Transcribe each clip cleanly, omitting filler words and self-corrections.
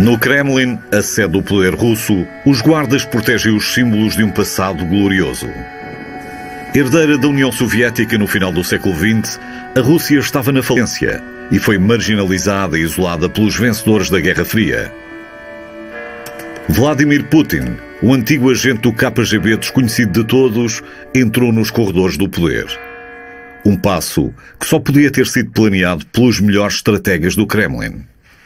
No Kremlin, a sede do poder russo, os guardas protegem os símbolos de um passado glorioso. Herdeira da União Soviética no final do século XX, a Rússia estava na falência e foi marginalizada e isolada pelos vencedores da Guerra Fria. Vladimir Putin, o antigo agente do KGB desconhecido de todos, entrou nos corredores do poder. Um passo que só podia ter sido planeado pelos melhores estrategas do Kremlin.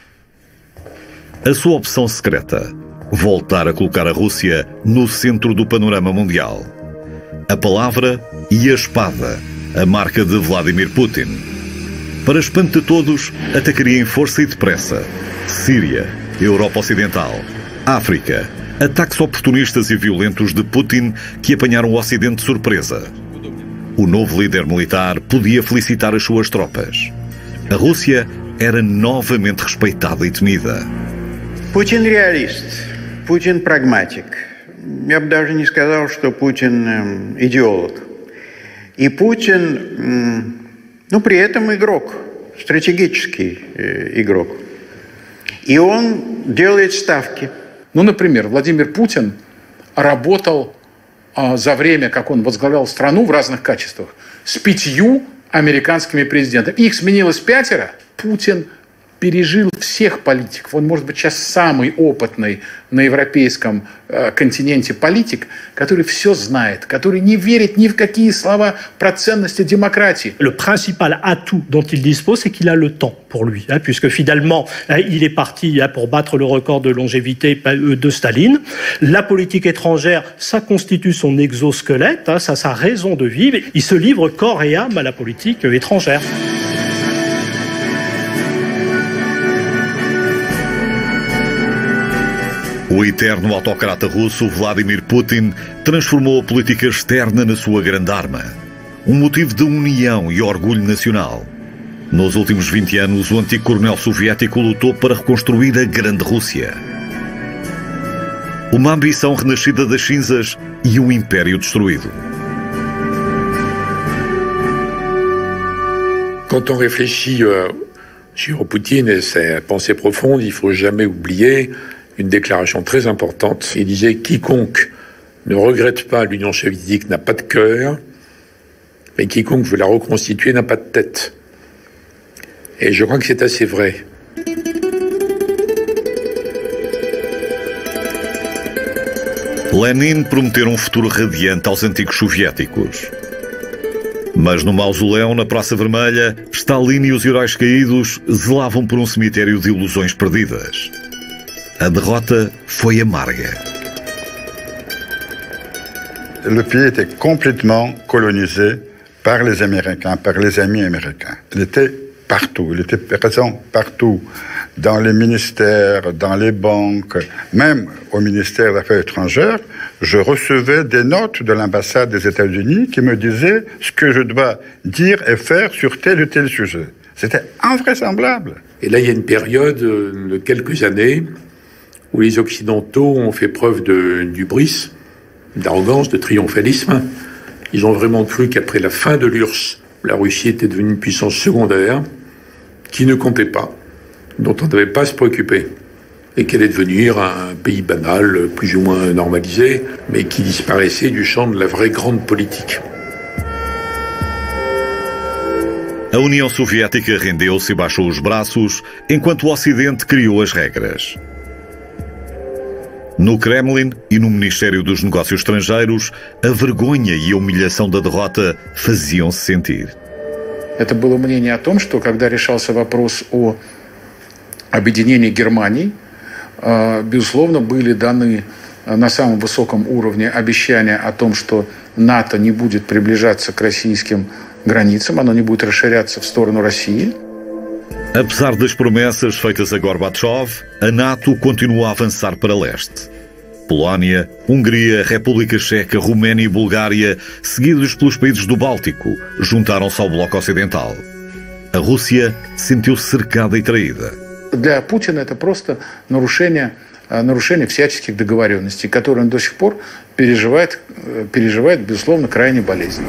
A sua opção secreta: voltar a colocar a Rússia no centro do panorama mundial. A palavra e a espada, a marca de Vladimir Putin. Para espanto de todos, atacaria em força e depressa Síria, Europa Ocidental, África, ataques oportunistas e violentos de Putin que apanharam o Ocidente de surpresa. O novo líder militar podia felicitar as suas tropas. A Rússia era novamente respeitada e temida. Путин реалист, Путин прагматик. Я бы даже не сказал, что Путин идеолог. И Путин, при этом игрок, стратегический игрок. И он делает ставки. Например, Владимир Путин работал за время, как он возглавлял страну в разных качествах, с 5 американскими президентами. Их сменилось 5. Путин пережил всех политиков. Он, может быть, сейчас самый опытный на европейском континенте политик, который все знает, который не верит ни в какие слова про ценности démocratie. Le principal atout dont il dispose, c'est qu'il a le temps pour lui, puisque finalement, il est parti pour battre le record de longévité de Staline. La politique étrangère, ça constitue son exosquelette, ça sa raison de vivre. Il se livre corps et âme à la politique étrangère. O eterno autocrata russo Vladimir Putin transformou a política externa na sua grande arma. Um motivo de união e orgulho nacional. Nos últimos 20 anos, o antigo coronel soviético lutou para reconstruir a grande Rússia. Uma ambição renascida das cinzas e um império destruído. Quand on réfléchit sur Poutine et sa pensée profonde, il ne faut jamais oublier une déclaration très importante. Il disait « Quiconque ne regrette pas l'Union soviétique n'a pas de cœur, mais quiconque veut la reconstituer n'a pas de tête ». Et je crois que c'est assez vrai. Lenin prometeu futuro radiante aos antigos soviéticos. Mas no mausoléu, na Praça Vermelha, Stalin e os heróis caídos zelavam por um cemitério de ilusões perdidas. A derrota foi amarga. Le pays était complètement colonisé par les Américains, par les amis américains. Il était partout, il était présent partout, dans les ministères, dans les banques, même au ministère des Affaires étrangères. Je recevais des notes de l'ambassade des États-Unis qui me disaient ce que je dois dire et faire sur tel ou tel sujet. C'était invraisemblable. Et là, il y a une période de quelques années où les Occidentaux ont fait preuve d'hubris, d'arrogance, de triomphalisme. Ils ont vraiment cru qu'après la fin de l'URSS, la Russie était devenue une puissance secondaire qui ne comptait pas, dont on ne devait pas se préoccuper, et qu'elle allait devenir un pays banal, plus ou moins normalisé, mais qui disparaissait du champ de la vraie grande politique. A União Soviética rendeu-se e baixou os braços, enquanto o Ocidente criou as regras. No Kremlin e no Ministério dos Negócios Estrangeiros, a vergonha e a humilhação da derrota faziam-se sentir. Это было мнение о том, что когда решался вопрос о объединении Германии, безусловно, были даны на самом высоком уровне обещания о том, что НАТО не будет приближаться к российским границам, оно не будет расширяться в сторону России. Apesar das promessas feitas a Gorbachev, a NATO continua a avançar para leste. Polónia, Hungria, República Checa, Roménia e Bulgária, seguidos pelos países do Báltico, juntaram-se ao Bloco Ocidental. A Rússia sentiu-se cercada e traída. Для Путина это просто нарушение всяческих договоренностей, которые он до сих пор переживает, безусловно, крайне болезненно.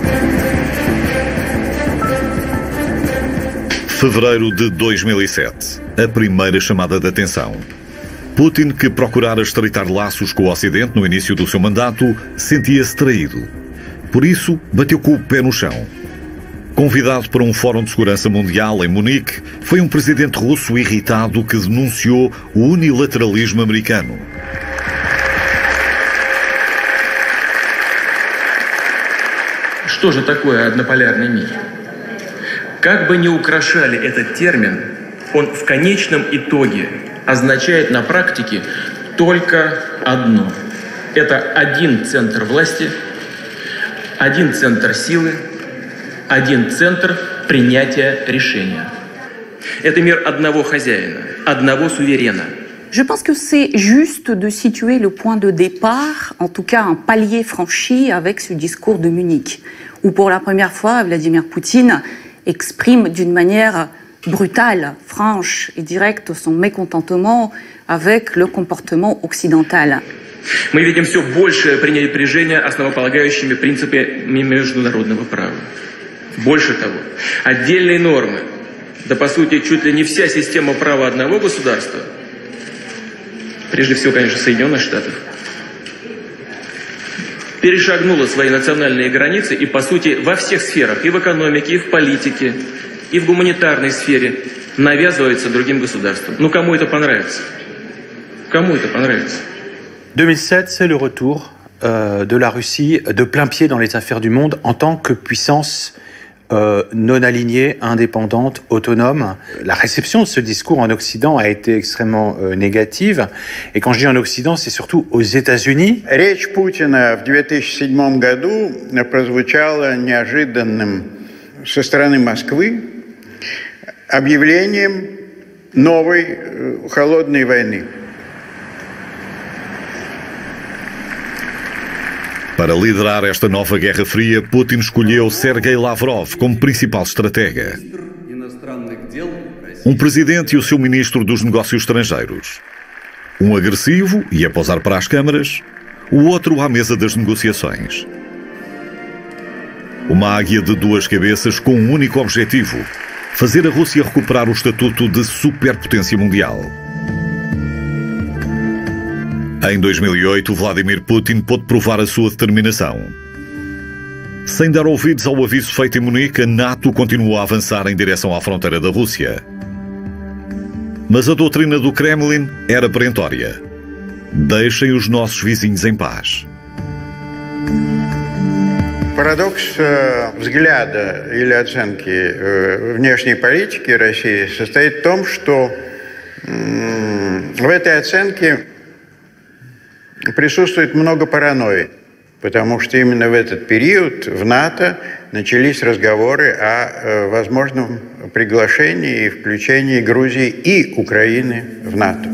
Fevereiro de 2007, a primeira chamada de atenção. Putin, que procurara estreitar laços com o Ocidente no início do seu mandato, sentia-se traído. Por isso, bateu com o pé no chão. Convidado para um Fórum de Segurança Mundial em Munique, foi um presidente russo irritado que denunciou o unilateralismo americano. Что же такое однополярный мир? Как бы ни украшали этот термин, он в конечном итоге означает на практике только одно. Это один центр власти, один центр силы, один центр принятия решения. Это мир одного хозяина, одного суверена. Je pense que c'est juste de situer le point de départ, en tout cas un palier franchi avec ce discours de Munich, où pour la première fois, Vladimir Poutine exprime d'une manière brutale, franche et directe son mécontentement avec le comportement occidental. Мы видим все большее пренебрежение основополагающими принципами международного права. Больше того, отдельные нормы, да по сути чуть ли не вся система права одного государства, прежде всего, конечно, Соединенных Штатов, перешагнула свои национальные границы и, по сути, во всех сферах, и в экономике, и в политике, и в гуманитарной сфере навязывается другим государствам. Ну, кому это понравится? Кому это понравится? 2007, c'est le retour de la Russie de plein pied dans les affaires du monde en tant que puissance non alignée, indépendante, autonome. La réception de ce discours en Occident a été extrêmement négative. Et quand je dis en Occident, c'est surtout aux États-Unis. Речь Путина в 2007 году прозвучала неожиданным со стороны Москвы объявлением новой холодной войны. Para liderar esta nova Guerra Fria, Putin escolheu Sergei Lavrov como principal estratega. Um presidente e o seu ministro dos Negócios Estrangeiros. Um agressivo e a pousar para as câmaras, o outro à mesa das negociações. Uma águia de duas cabeças com um único objetivo: fazer a Rússia recuperar o estatuto de superpotência mundial. Em 2008, Vladimir Putin pôde provar a sua determinação. Sem dar ouvidos ao aviso feito em Munique, a NATO continuou a avançar em direção à fronteira da Rússia. Mas a doutrina do Kremlin era perentória: deixem os nossos vizinhos em paz. Парадокс взгляда или оценки внешней политики России состоит в том, что в этой оценке присутствует много паранойи, потому что именно в этот период в НАТО начались разговоры о возможном приглашении и включении Грузии и Украины в НАТО.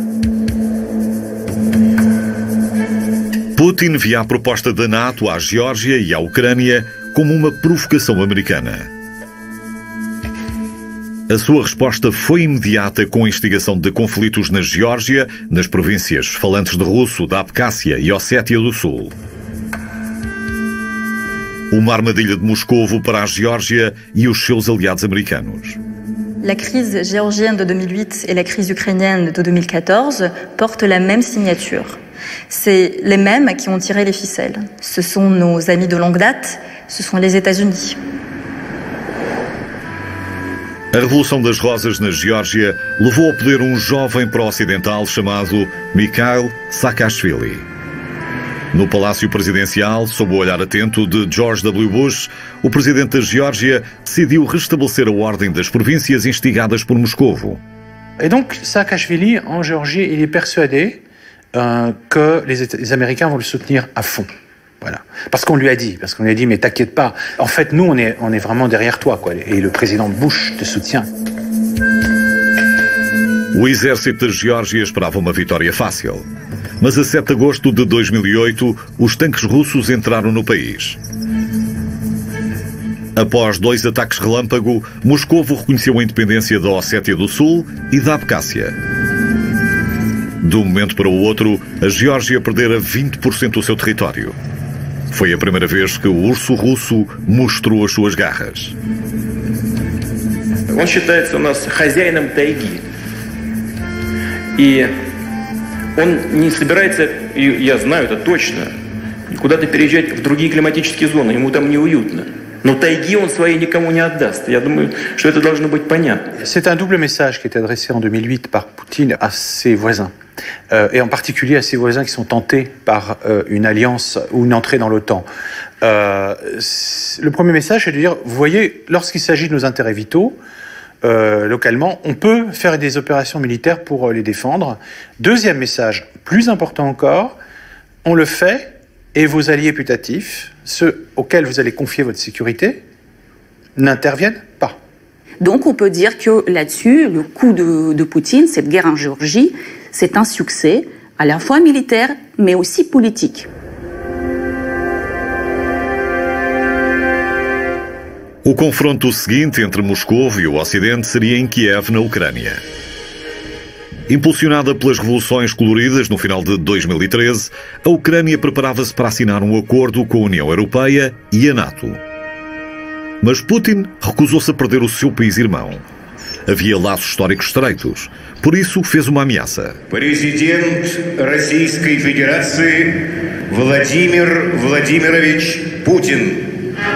Putin via a proposta da NATO à Geórgia e à Ucrânia como uma provocação americana. A sua resposta foi imediata com a instigação de conflitos na Geórgia, nas províncias falantes de russo da Abcásia e Ossétia do Sul. Uma armadilha de Moscovo para a Geórgia e os seus aliados americanos. La crise géorgienne de 2008 et la crise ukrainienne de 2014 portent la même signature. C'est les mêmes qui ont tiré les ficelles. Ce sont nos amis de longue date, ce sont les États-Unis. A Revolução das Rosas na Geórgia levou ao poder um jovem pró-ocidental chamado Mikhail Saakashvili. No Palácio Presidencial, sob o olhar atento de George W. Bush, o presidente da Geórgia decidiu restabelecer a ordem das províncias instigadas por Moscovo. Et donc, Saakashvili, en Géorgie, il est persuadé que les Américains vont le soutenir à fond. Voilà. Parce qu'on lui a dit, mais t'inquiète pas. En fait, nous, on est vraiment derrière toi, quoi. Et le président Bush te soutient. O exército da Geórgia esperava uma vitória fácil. Mas a 7 de agosto de 2008, os tanques russos entraram no país. Após 2 ataques relâmpago, Moscovo reconheceu a independência da Ossétia do Sul e da Abcásia. De um momento para o outro, a Geórgia perdera 20% do seu território. Foi a primeira vez que o urso russo mostrou as suas garras. Он считается у нас хозяином тайги. И Он не собирается, и я знаю это точно, куда-то переезжать в другие климатические зоны, ему там неуютно. Но тайги он своей никому не отдаст. Я думаю, что это должно быть понятно. C'est un double message qui était adressé en 2008 par Poutine à ses voisins. Et en particulier à ses voisins qui sont tentés par une alliance ou une entrée dans l'OTAN. Le premier message, c'est de dire, vous voyez, lorsqu'il s'agit de nos intérêts vitaux, localement, on peut faire des opérations militaires pour les défendre. Deuxième message, plus important encore, on le fait et vos alliés putatifs, ceux auxquels vous allez confier votre sécurité, n'interviennent pas. Donc on peut dire que là-dessus, le coup de Poutine, cette guerre en Géorgie, c'est un succès à la fois militaire, mais aussi politique. O confronto seguinte entre Moscou e o Ocidente seria em Kiev, na Ucrânia. Impulsionada pelas revoluções coloridas no final de 2013, a Ucrânia preparava-se para assinar um acordo com a União Europeia e a NATO. Mas Putin recusou-se a perder o seu país-irmão. Havia laços históricos estreitos, por isso fez uma ameaça. Президент Российской Федерации Владимир Владимирович Путин.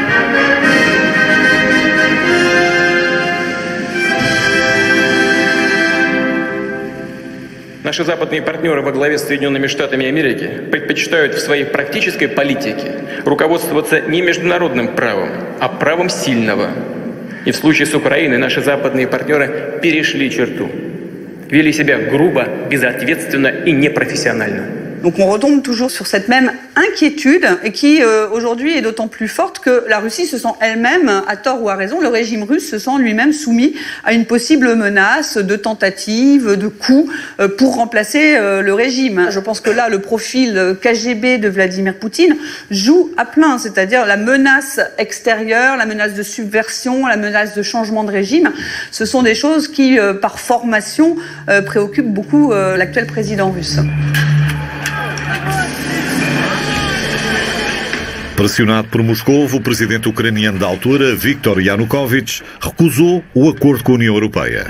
Наши западные партнеры во главе с Соединенными Штатами Америки предпочитают в своей практической политике руководствоваться не международным правом, а правом сильного. И в случае с Украиной наши западные партнеры перешли черту, вели себя грубо, безответственно и непрофессионально. Donc on retombe toujours sur cette même inquiétude et qui aujourd'hui est d'autant plus forte que la Russie se sent elle-même, à tort ou à raison, le régime russe se sent lui-même soumis à une possible menace de tentative, de coup pour remplacer le régime. Je pense que là, le profil KGB de Vladimir Poutine joue à plein, c'est-à-dire la menace extérieure, la menace de subversion, la menace de changement de régime. Ce sont des choses qui, par formation, préoccupent beaucoup l'actuel président russe. Pressionado por Moscou, o presidente ucraniano da altura, Viktor Yanukovych, recusou o acordo com a União Europeia.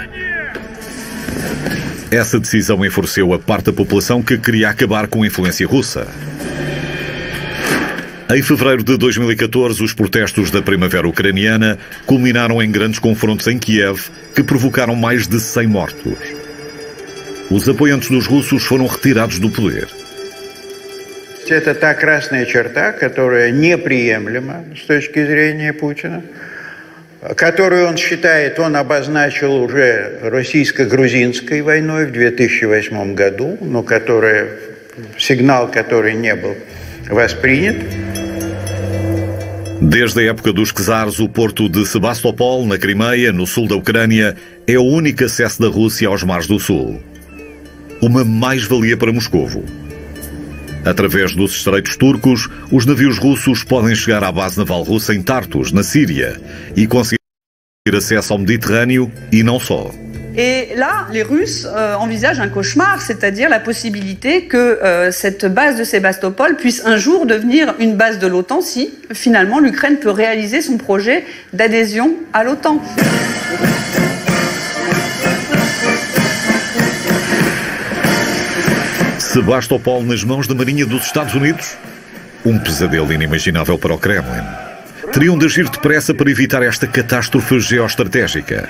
Essa decisão enfureceu a parte da população que queria acabar com a influência russa. Em fevereiro de 2014, os protestos da primavera ucraniana culminaram em grandes confrontos em Kiev, que provocaram mais de 100 mortos. Os apoiantes dos russos foram retirados do poder. Это та красная черта, которая неприемлема с точки зрения Путина, которую он считает, он обозначил уже российско-грузинской войной в 2008 году, но сигнал, который не был воспринят. Desde a época dos czares, o porto de Sebastopol, na Crimeia, no sul da Ucrânia, é o único acesso da Rússia aos mares do sul. Uma mais-valia para Moscovo. Através dos estreitos turcos, os navios russos podem chegar à base naval russa em Tartus, na Síria, e conseguir acesso ao Mediterrâneo e não só. Et là, les Russes envisagent un cauchemar, c'est-à-dire la possibilité que cette base de Sébastopol puisse un jour devenir une base de l'OTAN si, finalement, l'Ukraine peut réaliser son projet d'adhésion à l'OTAN. Sebastopol nas mãos da Marinha dos Estados Unidos? Um pesadelo inimaginável para o Kremlin. Teriam de agir depressa para evitar esta catástrofe geoestratégica.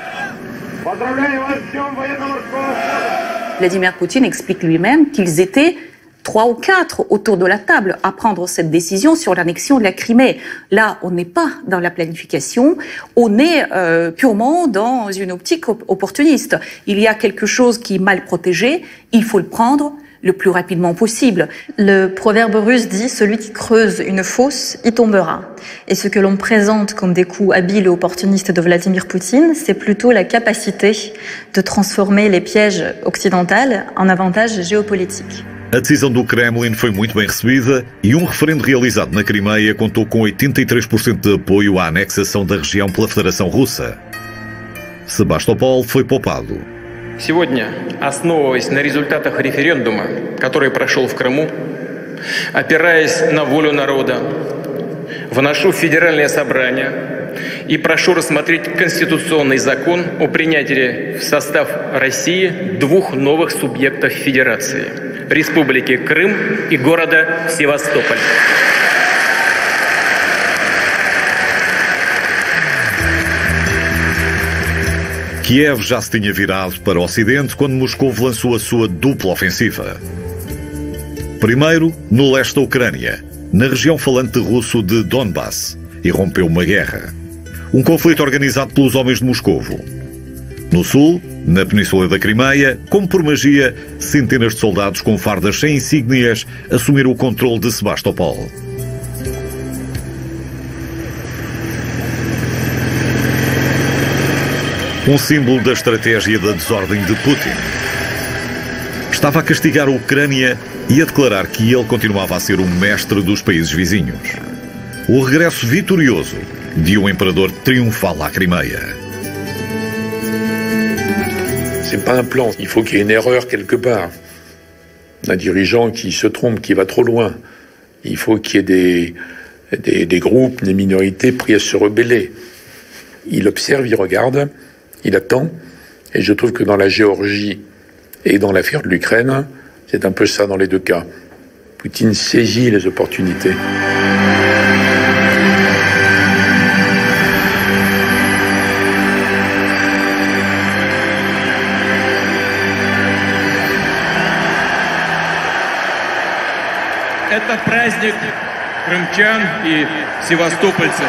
Vladimir Poutine explique lui-même qu'ils étaient 3 ou 4 autour de la table à prendre cette décision sur l'annexion de la Crimée. Là, on n'est pas dans la planification, on est purement dans une optique opportuniste. Il y a quelque chose qui est mal protégé, il faut le prendre le plus rapidement possible. Le proverbe russe dit « celui qui creuse une fosse y tombera ». Et ce que l'on présente comme des coups habiles et opportunistes de Vladimir Poutine, c'est plutôt la capacité de transformer les pièges occidentaux en avantages géopolitiques. A decisão do Kremlin foi muito bem recebida e um referendo realizado na Crimeia contou com 83% de apoio à anexação da região pela Federação Russa. Sebastopol foi poupado. Сегодня, основываясь на результатах референдума, который прошел в Крыму, опираясь на волю народа, вношу в Федеральное собрание и прошу рассмотреть конституционный закон о принятии в состав России 2 новых субъектов Федерации – Республики Крым и города Севастополь. Kiev já se tinha virado para o Ocidente quando Moscou lançou a sua dupla ofensiva. Primeiro, no leste da Ucrânia, na região falante russo de Donbass, e rompeu uma guerra. Um conflito organizado pelos homens de Moscovo. No sul, na Península da Crimeia, como por magia, centenas de soldados com fardas sem insígnias assumiram o controle de Sebastopol. Um símbolo da estratégia da desordem de Putin. Estava a castigar a Ucrânia e a declarar que ele continuava a ser o mestre dos países vizinhos. O regresso vitorioso de um imperador triunfal à Crimeia. C'est pas un plan. Il faut qu'il y ait une erreur quelque part. Un dirigeant qui se trompe, qui va trop loin. Il faut qu'il y ait des groupes, des minorités prêts à se rebeller. Il observe, il regarde, il attend. Et je trouve que dans la Géorgie et dans l'affaire de l'Ukraine, c'est un peu ça dans les deux cas. Poutine saisit les opportunités. Это праздник крымчан и севастопольцев.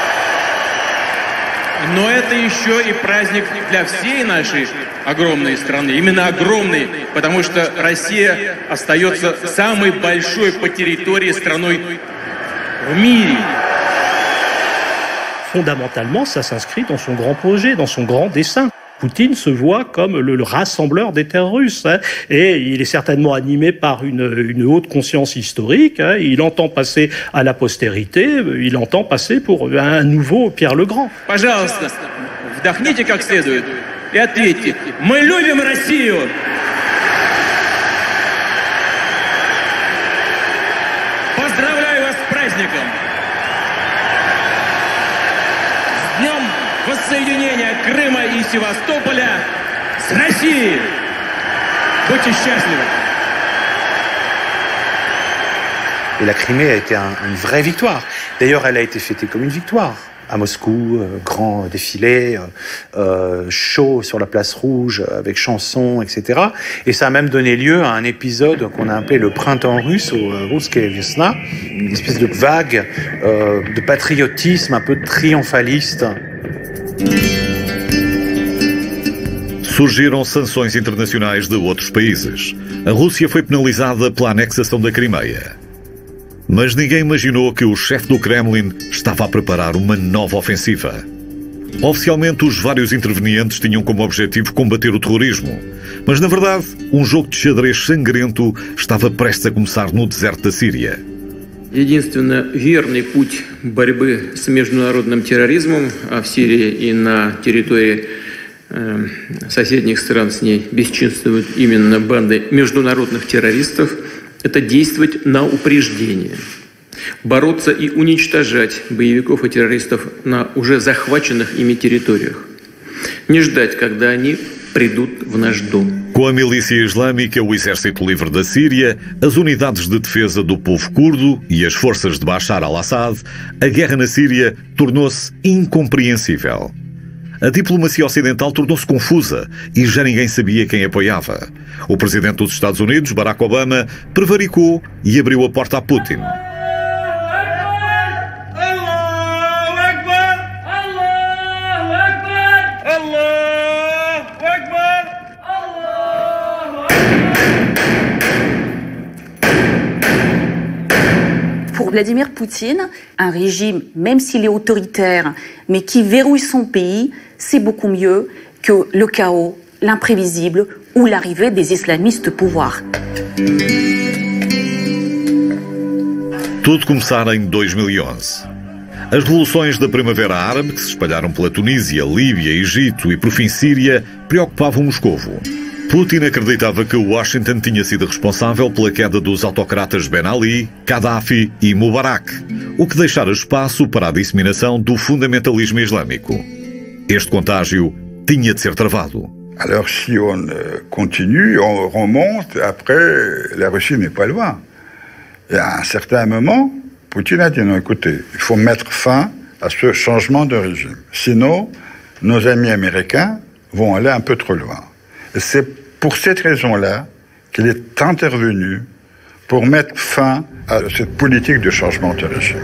Но это еще и праздник для всей нашей огромной страны. Именно огромной, потому что Россия остается самой большой по территории страной в мире. Fondamentalement, ça s'inscrit dans son grand projet, dans son grand dessein. Poutine se voit comme le rassembleur des terres russes, hein, et il est certainement animé par une haute conscience historique. Hein, il entend passer à la postérité, il entend passer pour un nouveau Pierre le Grand. Пожалуйста, вдохните как следует и ответьте: мы любим Россию. Поздравляю вас с праздником. С днем воссоединения Крыма и Севастополя с Россией. Будьте счастливы. Et la Crimée a été une vraie victoire. D'ailleurs, elle a été fêtée comme une victoire. À Moscou, grand défilé, show sur la place rouge avec chansons, etc. Et ça a même donné lieu à un épisode qu'on a appelé le printemps russe, ou Russkaya Vesna, une espèce de vague de patriotisme un peu triomphaliste. Surgiram sanções internacionais de outros países. A Rússia foi penalizada pela anexação da Crimeia. Mas ninguém imaginou que o chefe do Kremlin estava a preparar uma nova ofensiva. Oficialmente, os vários intervenientes tinham como objetivo combater o terrorismo. Mas, na verdade, um jogo de xadrez sangrento estava prestes a começar no deserto da Síria. Единственно верный путь борьбы с международным терроризмом, а в Сирии и на территории соседних стран с ней бесчинствуют именно банды международных террористов, это действовать на упреждение, бороться и уничтожать боевиков и террористов на уже захваченных ими территориях, не ждать, когда они придут в наш дом. Com a milícia islâmica, o Exército Livre da Síria, as unidades de defesa do povo curdo e as forças de Bashar al-Assad, a guerra na Síria tornou-se incompreensível. A diplomacia ocidental tornou-se confusa e já ninguém sabia quem apoiava. O presidente dos Estados Unidos, Barack Obama, prevaricou e abriu a porta a Putin. Pour Vladimir Poutine, un régime, même s'il est autoritaire, mais qui verrouille son pays, c'est beaucoup mieux que le chaos, l'imprévisible ou l'arrivée des islamistes au pouvoir. Tudo começara em 2011. As revoluções da Primavera Árabe, que se espalharam pela Tunísia, Líbia, Egito e por fim Síria, preocupavam Moscovo. Putin acreditava que Washington tinha sido responsável pela queda dos autocratas Ben Ali, Gaddafi e Mubarak, o que deixara espaço para a disseminação do fundamentalismo islâmico. Este contágio tinha de ser travado. Alors si on continue, on remonte, après, la Russie n'est pas loin. Et à un certain moment, Poutine a dit non, écoutez, il faut mettre fin à ce changement de régime. Sinon, nos amis américains vont aller un peu trop loin. Et c'est pour cette raison-là qu'il est intervenu pour mettre fin à cette politique de changement de régime.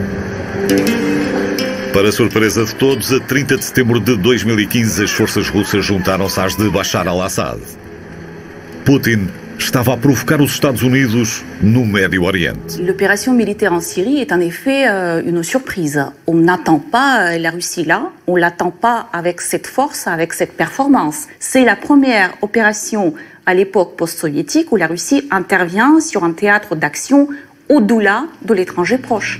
Para a surpresa de todos, a 30 de setembro de 2015, as forças russas juntaram-se às de Bashar al-Assad. Poutine estava a provocar os Estados Unidos no Médio Oriente. L'opération militaire en Syrie est en effet une surprise. On n'attend pas la Russie là, on l'attend pas avec cette force, avec cette performance. C'est la première opération à l'époque post-soviétique où la Russie intervient sur un théâtre d'action au-delà de l'étranger proche.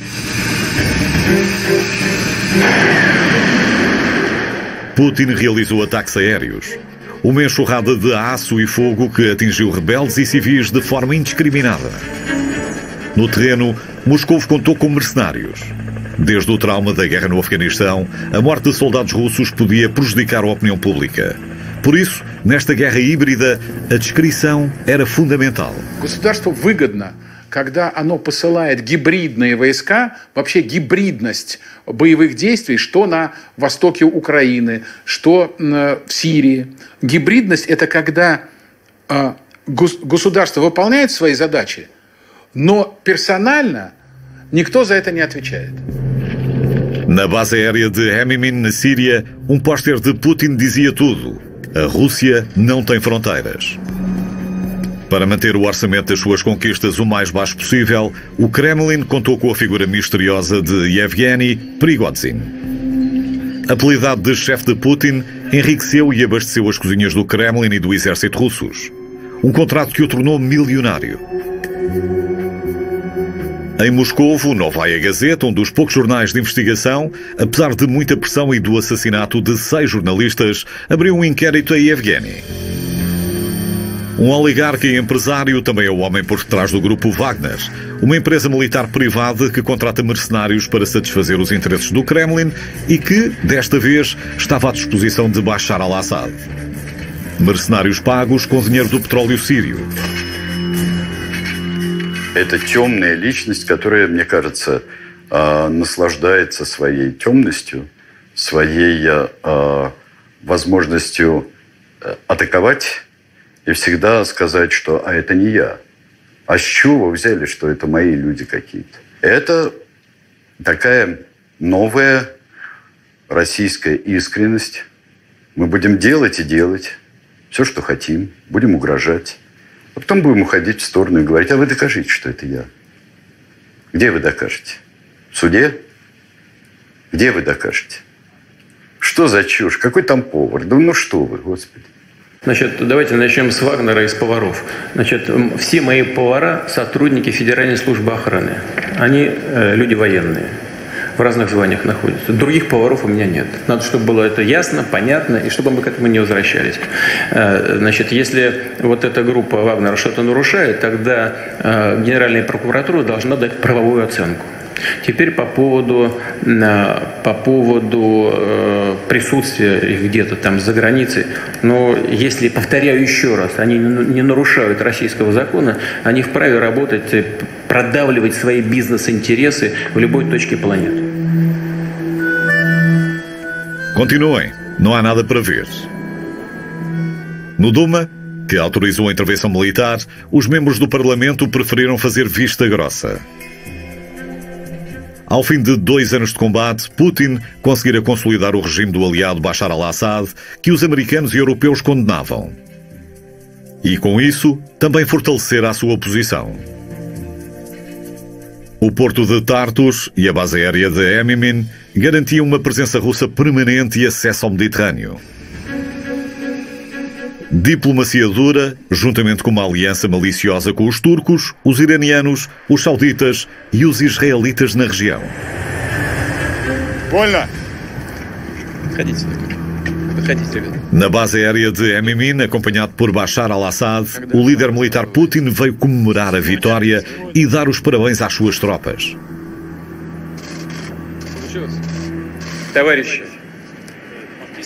Putin realizou ataques aéreos. Uma enxurrada de aço e fogo que atingiu rebeldes e civis de forma indiscriminada. No terreno, Moscou contou com mercenários. Desde o trauma da guerra no Afeganistão, a morte de soldados russos podia prejudicar a opinião pública. Por isso, nesta guerra híbrida, a discrição era fundamental. Государству выгодно, когда оно посылает гибридные войска, вообще гибридность боевых действий, что на востоке Украины, что в Сирии. Гибридность – это когда государство выполняет свои задачи, но персонально никто за это не отвечает. Na base aérea de Hemimin, na Síria, póster de Putin dizia tudo. A Rússia não tem fronteiras. Para manter o orçamento das suas conquistas o mais baixo possível, o Kremlin contou com a figura misteriosa de Yevgeny Prigozhin. Apelidado de chefe de Putin, enriqueceu e abasteceu as cozinhas do Kremlin e do exército russos. Contrato que o tornou milionário. Em Moscovo, Novaya Gazeta, um dos poucos jornais de investigação, apesar de muita pressão e do assassinato de 6 jornalistas, abriu inquérito a Yevgeny. Oligarca e empresário, também é o homem por trás do grupo Wagner, uma empresa militar privada que contrata mercenários para satisfazer os interesses do Kremlin e que, desta vez, estava à disposição de Bashar al-Assad. Mercenários pagos com dinheiro do petróleo sírio. Это темная личность, которая, мне кажется, наслаждается своей темностью, своей возможностью атаковать и всегда сказать, что «а это не я». А с чего вы взяли, что это мои люди какие-то? Это такая новая российская искренность. Мы будем делать и делать все, что хотим, будем угрожать. А потом будем уходить в сторону и говорить, а вы докажите, что это я. Где вы докажете? В суде? Где вы докажете? Что за чушь? Какой там повар? Да ну что вы, Господи. Значит, давайте начнем с Вагнера и с поваров. Значит, все мои повара – сотрудники Федеральной службы охраны. Они люди военные. В разных званиях находятся. Других поваров у меня нет. Надо, чтобы было это ясно, понятно, и чтобы мы к этому не возвращались. Значит, если вот эта группа Вагнера что-то нарушает, тогда Генеральная прокуратура должна дать правовую оценку. Теперь по поводу присутствия их где-то там за границей. Но если, повторяю еще раз, они не нарушают российского закона, они вправе работать, продавливать свои бизнес-интересы в любой точке планеты. Continuem, não há nada para ver. No Duma, que autorizou a intervenção militar, os membros do Parlamento preferiram fazer vista grossa. Ao fim de 2 anos de combate, Putin conseguira consolidar o regime do aliado Bashar al-Assad, que os americanos e europeus condenavam. E, com isso, também fortalecer a sua oposição. O porto de Tartus e a base aérea de Hemimin garantiam uma presença russa permanente e acesso ao Mediterrâneo. Diplomacia dura, juntamente com uma aliança maliciosa com os turcos, os iranianos, os sauditas e os israelitas na região. Na base aérea de Hemimin, acompanhado por Bashar al-Assad, o líder militar Putin veio comemorar a vitória e dar os parabéns às suas tropas.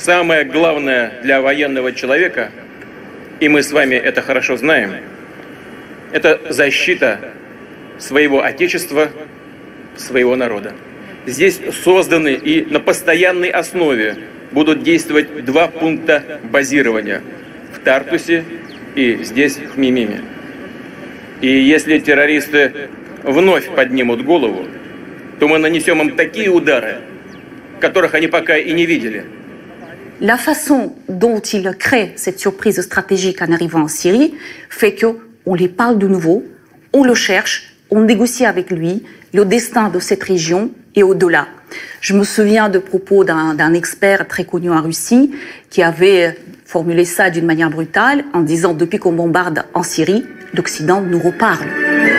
самое главное для военного человека, и мы с вами это хорошо знаем, это защита своего отечества, своего народа. Здесь созданы и на постоянной основе будут действовать 2 пункта базирования в Тартусе и здесь, в Мимиме. И если террористы вновь поднимут голову, то мы нанесем им такие удары, которых они пока и не видели. La façon dont il crée cette surprise stratégique en arrivant en Syrie fait qu'on lui parle de nouveau, on le cherche, on négocie avec lui le destin de cette région et au-delà. Je me souviens de propos d'un expert très connu en Russie qui avait formulé ça d'une manière brutale en disant « Depuis qu'on bombarde en Syrie, l'Occident nous reparle ».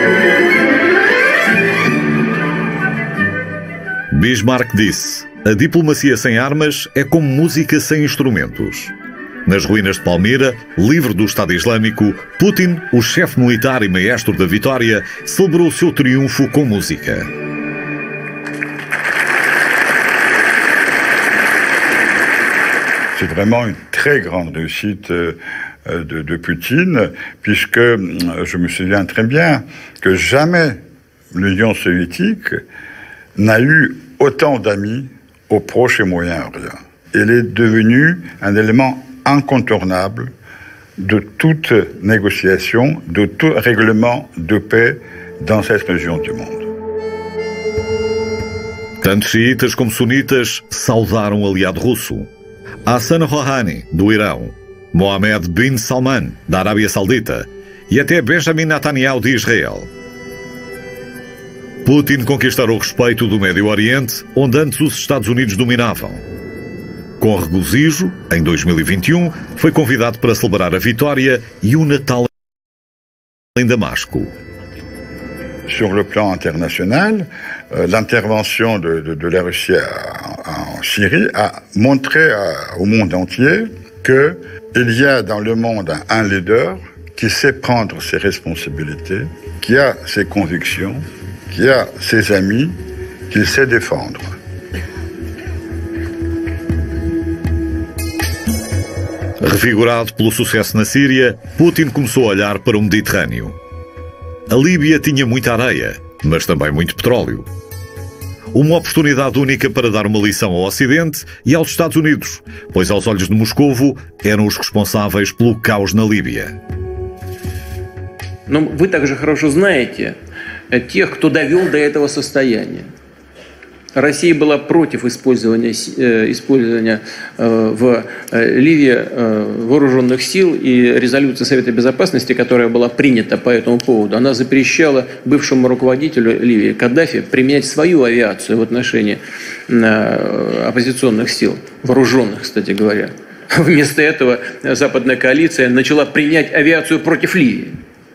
Bismarck disse: a diplomacia sem armas é como música sem instrumentos. Nas ruínas de Palmira, livre do Estado Islâmico, Putin, o chefe militar e maestro da vitória, celebrou o seu triunfo com música. C'est vraiment une très grande réussite de Poutine, puisque je me souviens très bien que jamais l'Union soviétique n'a eu autant d'amis au Proche et Moyen-Orient. Elle est devenue un élément incontournable de toute négociation, de tout règlement de paix dans cette région du monde. Tanto xiitas como sunitas saudaram o aliado russo. Hassan Rouhani, do Irão, Mohammed bin Salman, da Arábia Saudita, e até Benjamin Netanyahu, de Israel. Putin conquistou o respeito do Médio Oriente, onde antes os Estados Unidos dominavam. Com regozijo, em 2021, foi convidado para celebrar a vitória e o Natal em Damasco. Sur le plan international, l'intervention de la Russie en Syrie a montré au monde entier qu'il y a dans le monde un leader qui sait prendre ses responsabilités, qui a ses convictions, qui a ses amis, qu'il sait défendre. Revigorado pelo sucesso na Síria, Putin começou a olhar para o Mediterrâneo. A Líbia tinha muita areia, mas também muito petróleo. Uma oportunidade única para dar uma lição ao Ocidente и aos Estados Unidos, pois aos olhos de Moscovo eram os responsáveis pelo caos на Либии. Но вы также хорошо знаете тех, кто довел до этого состояния. Россия была против использования в Ливии вооруженных сил, и резолюция Совета Безопасности, которая была принята по этому поводу, она запрещала бывшему руководителю Ливии Каддафи применять свою авиацию в отношении оппозиционных сил, вооруженных, кстати говоря. Вместо этого западная коалиция начала применять авиацию против Ливии,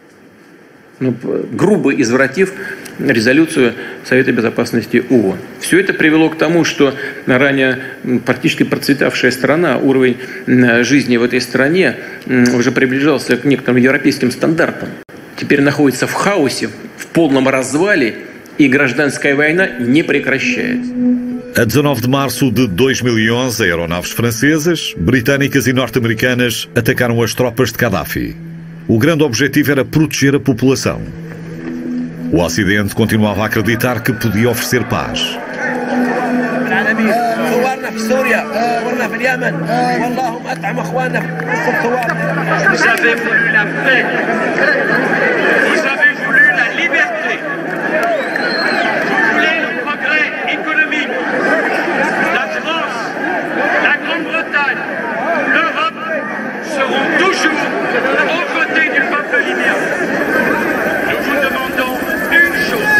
грубо извратив резолюцию Совета Безопасности ООН. Все это привело к тому, что ранее практически процветавшая страна, уровень жизни в этой стране уже приближался к некоторым европейским стандартам. Теперь находится в хаосе, в полном развале, и гражданская война не прекращается. A 19 de março de 2011, aeronaves francesas, britânicas e norte-americanas atacaram as tropas de Gaddafi. O grande objetivo era proteger a população. O Ocidente continuava a acreditar que podia oferecer paz. Vous avez voulu la paix. Vous avez voulu la liberté. Vous voulez le progrès économique. La France, la Grande-Bretagne, l'Europe seront toujours aux côtés du peuple libyen. Nous vous demandons une chose.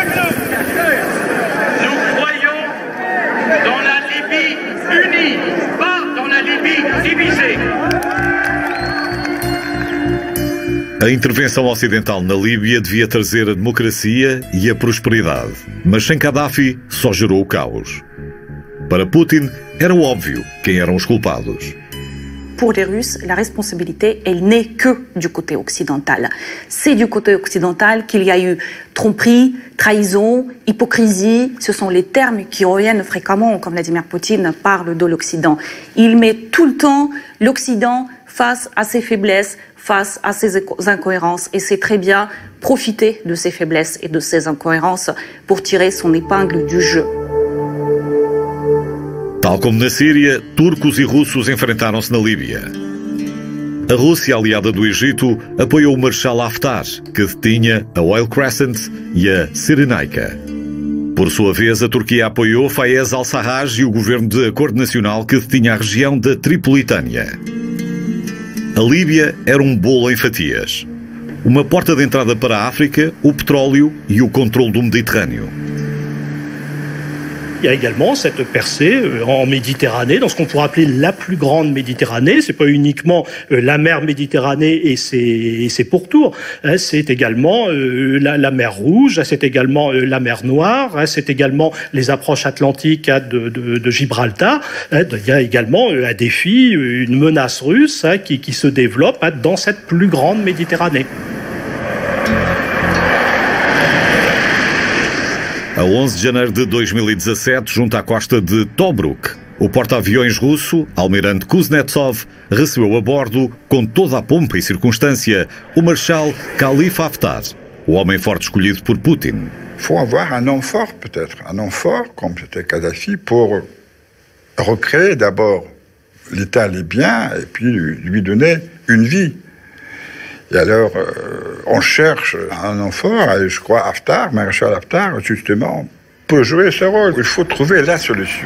Nous croyons dans la Libye unie, pas dans la Libye divisée. A intervenção ocidental na Líbia devia trazer a democracia e a prosperidade, mas sem Gaddafi só gerou o caos. Para Putin, era óbvio quem eram os culpados. pour les Russes, la responsabilité, elle n'est que du côté occidental. C'est du côté occidental qu'il y a eu tromperie, trahison, hypocrisie. Ce sont les termes qui reviennent fréquemment quand Vladimir Poutine parle de l'Occident. Il met tout le temps l'Occident face à ses faiblesses, face à ses incohérences. Et c'est très bien profiter de ces faiblesses et de ces incohérences pour tirer son épingle du jeu. Tal como na Síria, turcos e russos enfrentaram-se na Líbia. A Rússia, aliada do Egito, apoiou o Marshal Haftar, que detinha a Oil Crescent e a Cyrenaica. Por sua vez, a Turquia apoiou Fayez al-Sarraj e o governo de acordo nacional que detinha a região da Tripolitânia. A Líbia era um bolo em fatias. Uma porta de entrada para a África, o petróleo e o controle do Mediterrâneo. Il y a également cette percée en Méditerranée, dans ce qu'on pourrait appeler la plus grande Méditerranée. C'est pas uniquement la mer Méditerranée et ses pourtours. C'est également la mer Rouge, c'est également la mer Noire, c'est également les approches atlantiques de Gibraltar. Il y a également un défi, une menace russe qui se développe dans cette plus grande Méditerranée. A 11 de janeiro de 2017, junto à costa de Tobruk, o porta-aviões russo, almirante Kuznetsov, recebeu a bordo, com toda a pompa e circunstância, o marshal Khalifa Haftar, o homem forte escolhido por Poutine. Il faut avoir un homme fort, peut-être. Un homme fort, comme c'était Kadhafi, pour recréer d'abord l'État libyen et puis lui donner une vie. Et alors, on cherche un homme fort, et je crois Haftar, Marshal Haftar, justement, peut jouer ce rôle. Il faut trouver la solution.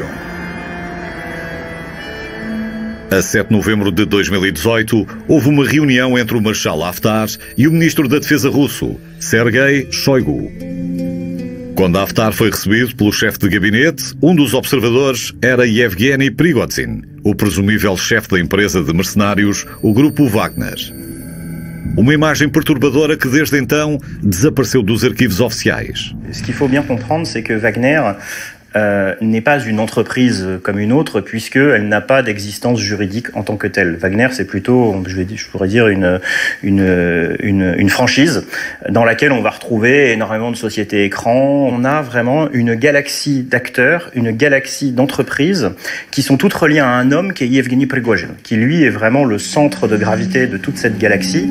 A 7 de novembro de 2018, houve uma reunião entre o Marshal Haftar e o ministro da Defesa russo, Sergei Shoigu. Quando Haftar foi recebido pelo chefe de gabinete, um dos observadores era Yevgeny Prigozhin, o presumível chefe da empresa de mercenários, o grupo Wagner. Uma imagem perturbadora que desde então desapareceu dos arquivos oficiais. Ce qu'il faut bien comprendre, c'est que Wagner n'est pas une entreprise comme une autre, puisqu'elle n'a pas d'existence juridique en tant que telle. Wagner, c'est plutôt, je pourrais dire, une franchise dans laquelle on va retrouver énormément de sociétés écrans. On a vraiment une galaxie d'acteurs, une galaxie d'entreprises qui sont toutes reliées à un homme qui est Yevgeny Prigozhin, qui lui est vraiment le centre de gravité de toute cette galaxie.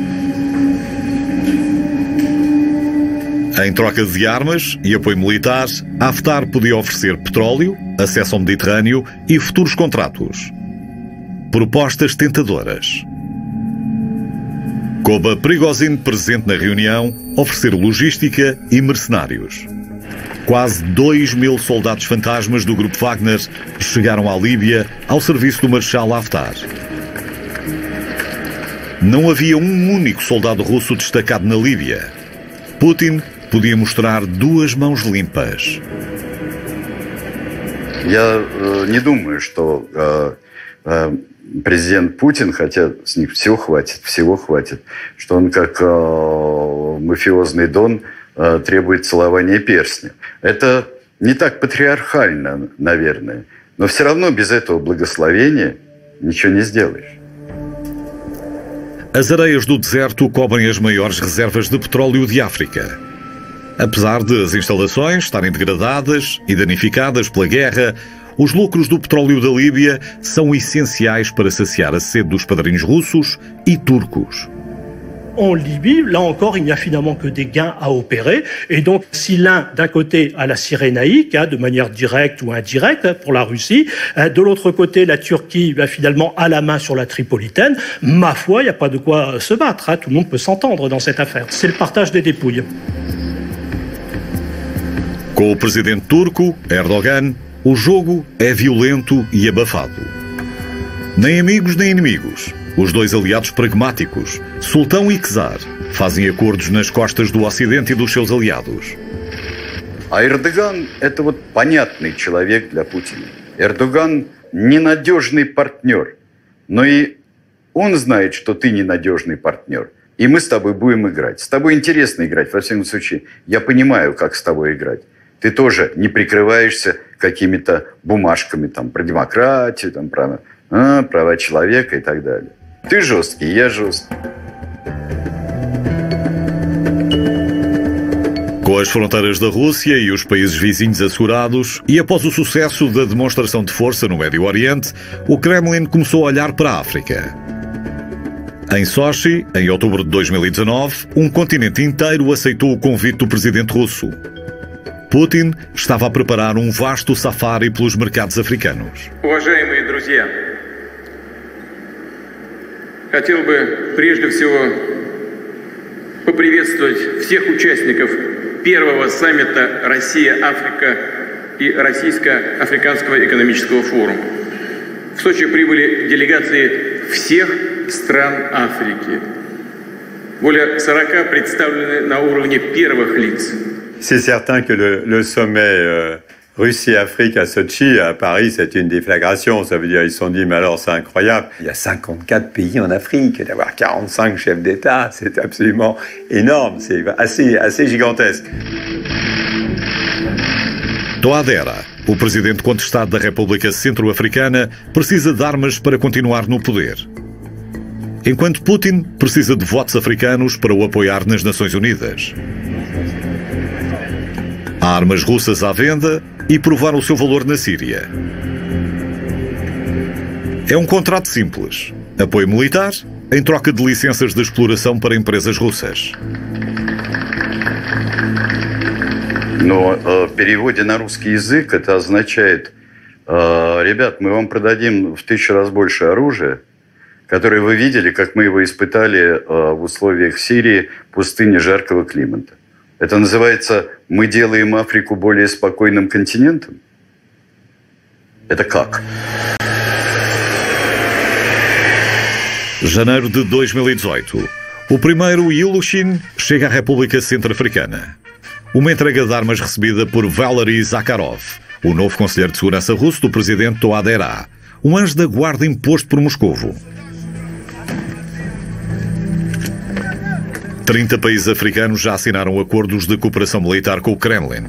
Em troca de armas e apoio militar, Haftar podia oferecer petróleo, acesso ao Mediterrâneo e futuros contratos. Propostas tentadoras. Coube a Prigozhin, presente na reunião, oferecer logística e mercenários. Quase 2.000 soldados fantasmas do grupo Wagner chegaram à Líbia ao serviço do Marshal Haftar. Não havia um único soldado russo destacado na Líbia. Putin podia mostrar duas mãos limpas. Я не думаю, что президент Путин, хотя с них всего хватит, что он как мафиозный дон требует целования перстня. Это не так патриархально, наверное, но все равно без этого благословения nичего не сделаешь. As areias do deserto cobrem as maiores reservas de petróleo de África. Apesar de as instalações estarem degradadas e danificadas pela guerra, os lucros do petróleo da Líbia são essenciais para saciar a sede dos padrinhos russos e turcos. En Libye, là encore, il n'y a finalement que des gains à opérer. Et donc, si l'un, d'un côté, a la Cyrénaïque, de manière directe ou indirecte pour la Russie, de l'autre côté, la Turquie, finalement, a la main sur la Tripolitaine, ma foi, il n'y a pas de quoi se battre. Tout le monde peut s'entendre dans cette affaire. C'est le partage des dépouilles. Com o presidente turco, Erdogan, o jogo é violento e abafado. Nem amigos nem inimigos. Os dois aliados pragmáticos, Sultão e Czar, fazem acordos nas costas do Ocidente e dos seus aliados. А Эрдоган – это вот понятный человек для Путина. Эрдоган – ненадежный партнер. Но и он знает, что ты ненадежный партнер. И мы с тобой будем играть. С тобой интересно играть, во всяком случае. Я понимаю, как с тобой играть. ты тоже не прикрываешься какими-то бумажками там, про демократию, там, про права человека и так далее. Ты жесткий, я жесткий. Com as fronteiras da Rússia e os países vizinhos assegurados, e após o sucesso da demonstração de força no Médio Oriente, o Kremlin começou a olhar para a África. Em Sochi, em outubro de 2019, um continente inteiro aceitou o convite do presidente russo. Putin estava a preparar um vasto safari pelos mercados africanos. Уважаемые друзья, хотел бы прежде всего поприветствовать всех участников первого саммита Россия-Африка и Российско-Африканского экономического форума. В Сочи прибыли делегации всех стран Африки. Более 40 представлены на уровне первых лиц. C'est certain que le sommet Russie-Afrique à Sochi, à Paris, c'est une déflagration. Ça veut dire, ils se sont dit, mais alors c'est incroyable. Il y a 54 pays en Afrique, d'avoir 45 chefs d'État, c'est absolument énorme, c'est assez gigantesque. Touadéra, o presidente contestado da República Centro-Africana, precisa de armas para continuar no poder. Enquanto Putin precisa de votos africanos para o apoiar nas Nações Unidas. Há armas russas à venda e provar o seu valor na Síria. É um contrato simples. Apoio militar em troca de licenças de exploração para empresas russas. Но в переводе на русский язык это означает, ребят, мы вам продадим в 1000 раз больше оружия, которое вы видели, как мы его испытали в условиях Сирии, пустыни жаркого климата. Это называется «Мы делаем Африку более спокойным континентом». Это как? Janeiro de 2018. O primeiro Ilushin chega à República Centro-Africana. Uma entrega de armas recebida por Valery Zakharov, o novo conselheiro de segurança russo do presidente Touadéra, um anjo da guarda imposto por Moscovo. 30 países africanos já assinaram acordos de cooperação militar com o Kremlin.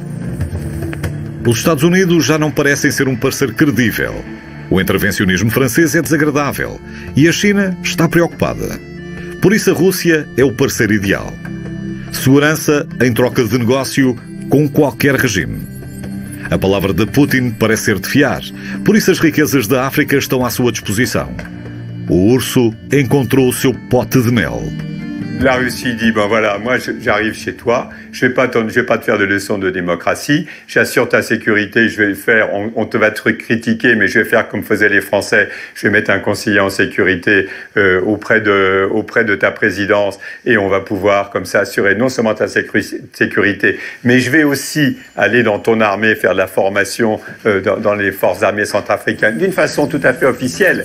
Os Estados Unidos já não parecem ser um parceiro credível. O intervencionismo francês é desagradável e a China está preocupada. Por isso a Rússia é o parceiro ideal. Segurança em troca de negócio com qualquer regime. A palavra de Putin parece ser de fiar, por isso as riquezas da África estão à sua disposição. O urso encontrou o seu pote de mel. La Russie dit, ben voilà, moi j'arrive chez toi, je vais pas te faire de leçons de démocratie, j'assure ta sécurité, je vais le faire, on te va te critiquer, mais je vais faire comme faisaient les Français, je vais mettre un conseiller en sécurité auprès de ta présidence et on va pouvoir comme ça assurer non seulement ta sécurité, mais je vais aussi aller dans ton armée, faire de la formation dans les forces armées centrafricaines d'une façon tout à fait officielle.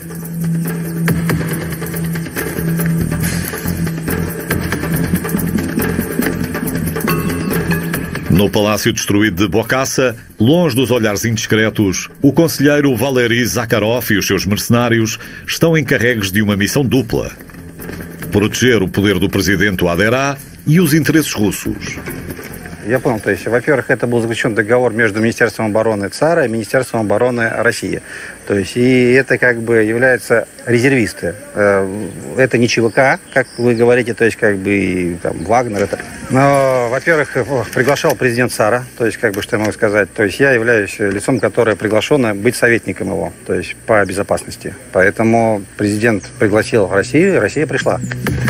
No palácio destruído de Bokassa, longe dos olhares indiscretos, o conselheiro Valery Zakharov e os seus mercenários estão encarregues de uma missão dupla: proteger o poder do presidente Touadéra e os interesses russos. Я понял, то есть, во-первых, это был заключен договор между Министерством обороны ЦАРа и Министерством обороны России. То есть, и это как бы являются резервисты. Это не ЧВК, как вы говорите, то есть, как бы, и, там, Вагнер. Это. Но, во-первых, приглашал президент ЦАРа, то есть, как бы, что я могу сказать, то есть, я являюсь лицом, которое приглашено быть советником его, то есть, по безопасности. Поэтому президент пригласил Россию, и Россия пришла.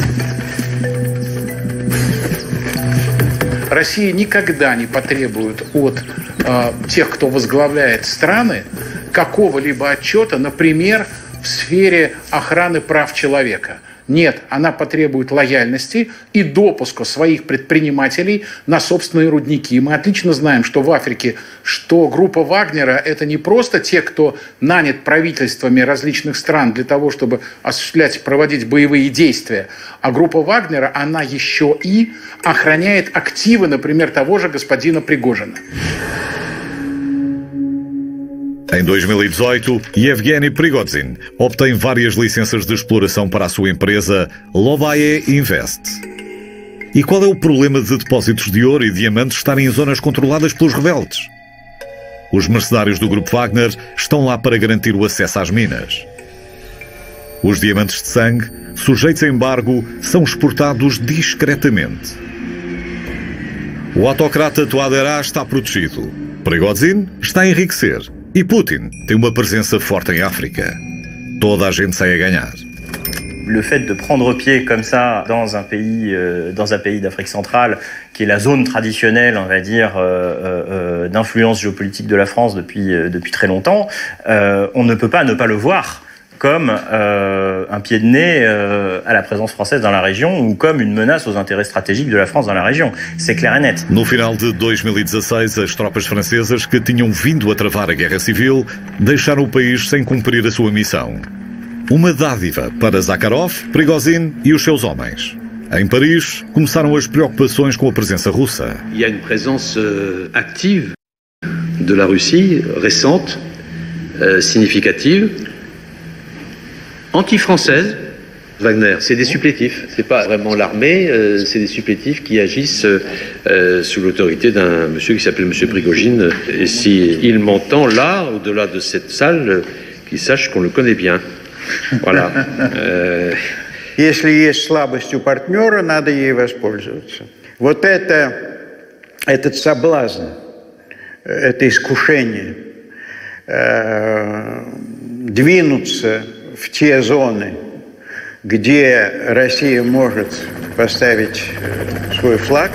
Россия никогда не потребует от тех, кто возглавляет страны, какого-либо отчета, например, в сфере охраны прав человека. Нет, она потребует лояльности и допуска своих предпринимателей на собственные рудники. Мы отлично знаем, что в Африке, что группа Вагнера – это не просто те, кто нанят правительствами различных стран для того, чтобы осуществлять, проводить боевые действия, а группа Вагнера, она еще и охраняет активы, например, того же господина Пригожина. Em 2018, Yevgeny Prigozhin obtém várias licenças de exploração para a sua empresa Lovae Invest. E qual é o problema de depósitos de ouro e diamantes estarem em zonas controladas pelos rebeldes? Os mercenários do Grupo Wagner estão lá para garantir o acesso às minas. Os diamantes de sangue, sujeitos a embargo, são exportados discretamente. O autocrata Touadéra está protegido. Prigozhin está a enriquecer. E Putin tem uma presença forte em África. Toda a gente sai a ganhar. Le fait de prendre pied comme ça dans un pays d'Afrique centrale, qui est la zone traditionnelle, on va dire, d'influence géopolitique de la France depuis très longtemps, on ne peut pas ne pas le voir comme un pied de nez à la présence française dans la région ou comme une menace aux intérêts stratégiques de la France dans la région. C'est clair et net. No final de 2016, as tropas francesas que tinham vindo a travar a guerra civil deixaram o país sem cumprir a sua missão. Uma dádiva para Zakharov, Prigozhin e os seus homens. Em Paris, começaram as preocupações com a presença russa. Il y a une présence active de la Russie, récente, significative, anti-française. Wagner, c'est des supplétifs, c'est pas vraiment l'armée, c'est des supplétifs qui agissent sous l'autorité d'un monsieur qui s'appelle monsieur Prigozhin. Et s'il m'entend là, au-delà de cette salle, qu'il sache qu'on le connaît bien. Voilà. Если есть слабость у партнера, надо ей воспользоваться. Вот этот соблазн, это искушение двинуться в те зоны, где Россия может поставить свой флаг.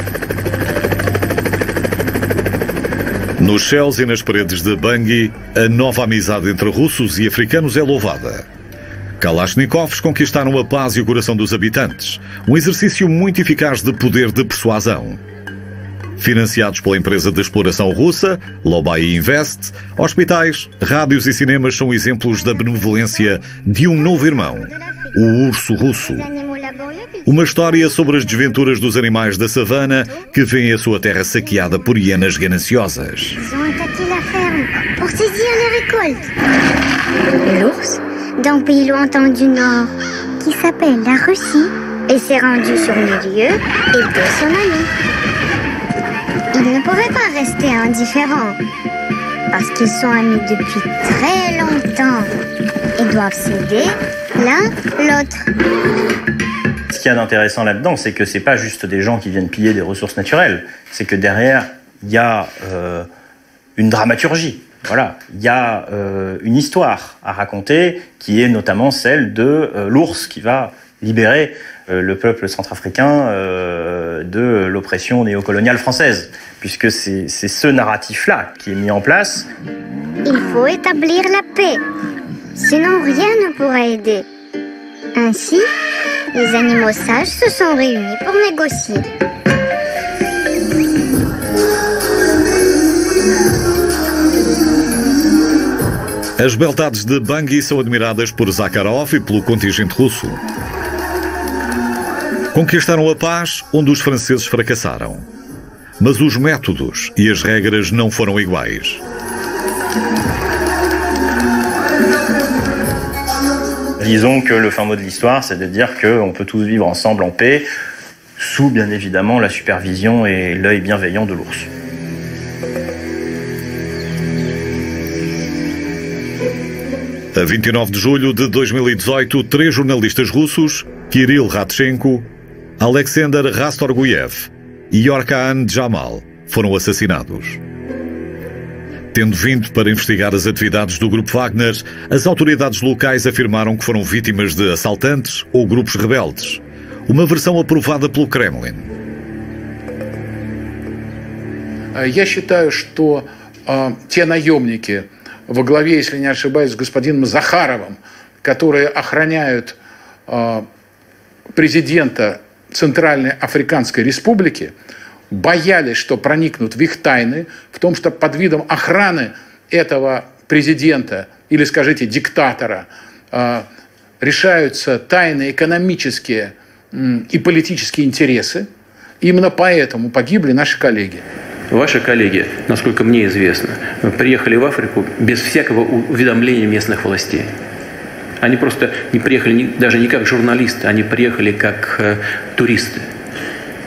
Nos céus e nas paredes de Bangui, a nova amizade entre russos e africanos é louvada. Kalashnikovs conquistaram a paz e o coração dos habitantes, um exercício muito eficaz de poder de persuasão. Financiados pela empresa de exploração russa, Lobai Invest, hospitais, rádios e cinemas são exemplos da benevolência de um novo irmão, o urso russo. Uma história sobre as desventuras dos animais da savana que vêem a sua terra saqueada por hienas gananciosas. Ils ont attaqué la ferme pour saisir les récoltes. L'ours, d'un pays lointain du nord, qui s'appelle la Russie, et s'est rendu sur le lieu et de son ami. Ils ne pouvaient pas rester indifférents, parce qu'ils sont amis depuis très longtemps et doivent s'aider l'un l'autre. Ce qu'il y a d'intéressant là-dedans, c'est que c'est pas juste des gens qui viennent piller des ressources naturelles, c'est que derrière, il y a une dramaturgie. Voilà, il y a une histoire à raconter qui est notamment celle de l'ours qui va libérer le peuple centrafricain de l'oppression néocoloniale française, puisque c'est ce narratif-là qui est mis en place. Il faut établir la paix, sinon rien ne pourra aider. Ainsi, les animaux sages se sont réunis pour négocier. As beldades de Bangui são admiradas por Zakharov e pelo contingente russo. Conquistaram a paz onde os franceses fracassaram. Mas os métodos e as regras não foram iguais. Disons que le fin mot de l'histoire, c'est de dire qu'on peut tous vivre ensemble en paix, sous bien évidemment la supervision et l'œil bienveillant de l'ours. A 29 de julho de 2018, 3 jornalistas russos, Kirill Radchenko, Alexander Rastorguyev e Orkhan Jamal, foram assassinados. Tendo vindo para investigar as atividades do Grupo Wagner, as autoridades locais afirmaram que foram vítimas de assaltantes ou grupos rebeldes. Uma versão aprovada pelo Kremlin. Я считаю, что те наемники во главе, если не ошибаюсь, с господином Захаровым, которые охраняют президента Центральной Африканской Республики, боялись, что проникнут в их тайны, в том, что под видом охраны этого президента или, скажите, диктатора решаются тайные экономические и политические интересы. Именно поэтому погибли наши коллеги. Ваши коллеги, насколько мне известно, приехали в Африку без всякого уведомления местных властей. Они просто не приехали даже не как журналисты, они приехали как туристы.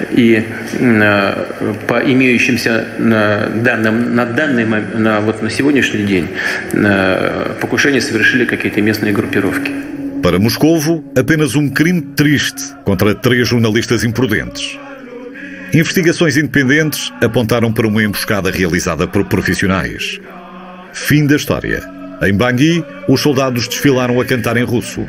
И по имеющимся данным на сегодняшний день покушение совершили какие-то местные группировки. Para Moscovo, apenas crime triste contra 3 jornalistas imprudentes. Investigações independentes apontaram para uma emboscada realizada por profissionais. Fim da história. Em Bangui, os soldados desfilaram a cantar em russo.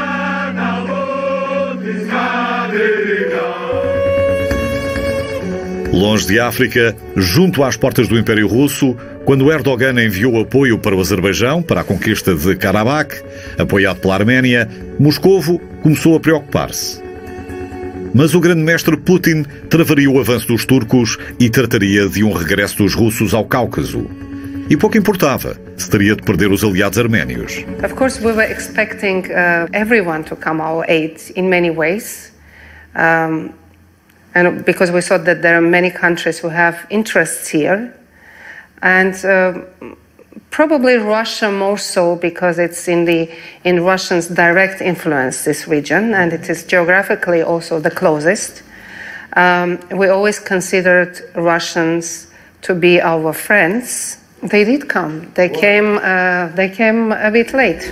Longe de África, junto às portas do Império Russo, quando Erdogan enviou apoio para o Azerbaijão para a conquista de Karabakh, apoiado pela Arménia, Moscovo começou a preocupar-se. Mas o grande mestre Putin travaria o avanço dos turcos e trataria de regresso dos russos ao Cáucaso. E pouco importava se teria de perder os aliados arménios. Of course, we were expecting everyone to come our aid in many ways, and because we thought that there are many countries who have interests here, and probably Russia more so because it's in Russians' direct influence this region, and it is geographically also the closest. We always considered Russians to be our friends. They did come. They came a bit late.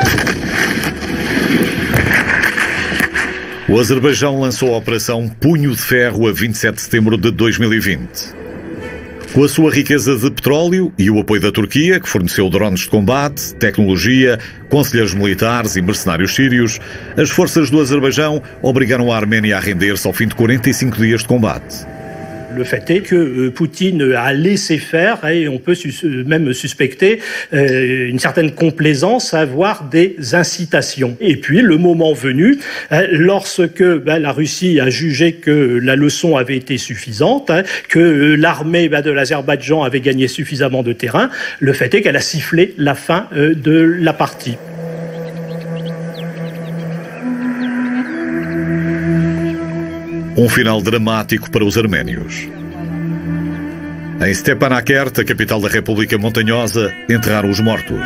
O Azerbaijão lançou a Operação Punho de Ferro a 27 de setembro de 2020. Com a sua riqueza de petróleo e o apoio da Turquia, que forneceu drones de combate, tecnologia, conselheiros militares e mercenários sírios, as forças do Azerbaijão obrigaram a Arménia a render-se ao fim de 45 dias de combate. Le fait est que Poutine a laissé faire, et on peut même suspecter une certaine complaisance, voire des incitations. Et puis, le moment venu, lorsque la Russie a jugé que la leçon avait été suffisante, que l'armée de l'Azerbaïdjan avait gagné suffisamment de terrain, le fait est qu'elle a sifflé la fin de la partie. Final dramático para os arménios. Em Stepanakert, a capital da República Montanhosa, enterraram os mortos.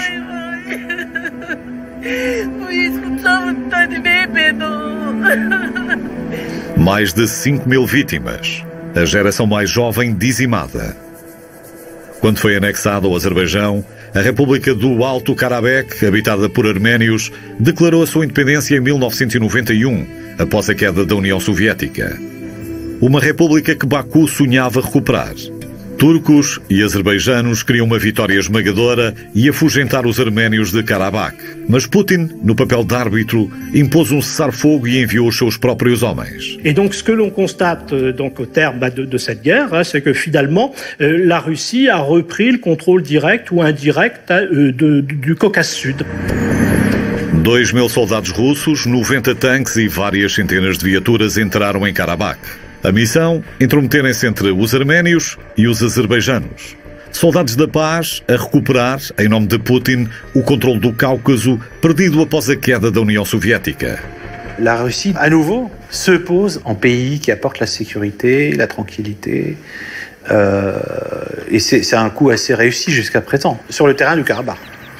Mais de 5.000 vítimas. A geração mais jovem dizimada. Quando foi anexada ao Azerbaijão, a República do Alto Karabakh, habitada por arménios, declarou a sua independência em 1991, após a queda da União Soviética. Uma república que Baku sonhava recuperar. Turcos e azerbaijanos queriam uma vitória esmagadora e afugentar os arménios de Karabakh. Mas Putin, no papel de árbitro, impôs cessar-fogo e enviou os seus próprios homens. Et donc ce que l'on constate donc au terme de cette guerre, c'est que finalement la Russie a repris le contrôle direct ou indirect du Caucase Sud. 2.000 soldados russos, 90 tanques e várias centenas de viaturas entraram em Karabakh. A missão, intrometerem-se entre os arménios e os azerbaijanos. Soldados da paz a recuperar, em nome de Putin, o controle do Cáucaso, perdido após a queda da União Soviética. La Russie, à nouveau, se pose en pays qui apporte la sécurité, la tranquillité. Et c'est un coup assez réussi jusqu'à présent, sur le terrain du Karabakh.